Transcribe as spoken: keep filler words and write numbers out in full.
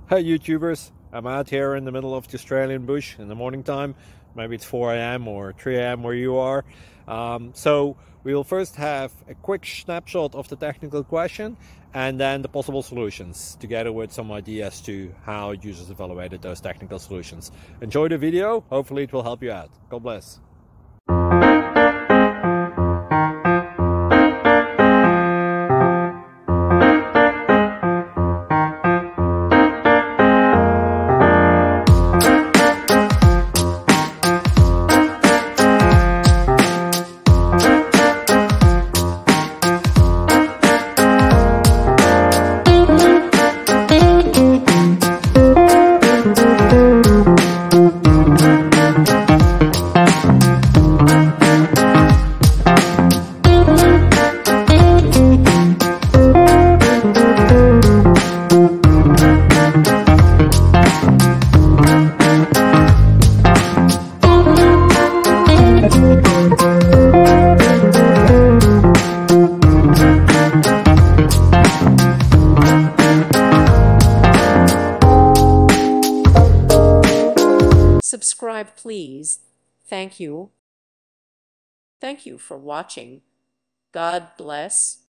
Hey YouTubers, I'm out here in the middle of the Australian bush in the morning time. Maybe it's four A M or three A M where you are. Um, so we'll first have a quick snapshot of the technical question and then the possible solutions, together with some ideas to how users evaluated those technical solutions. Enjoy the video, hopefully it will help you out. God bless. Subscribe, please. Thank you. Thank you for watching. God bless.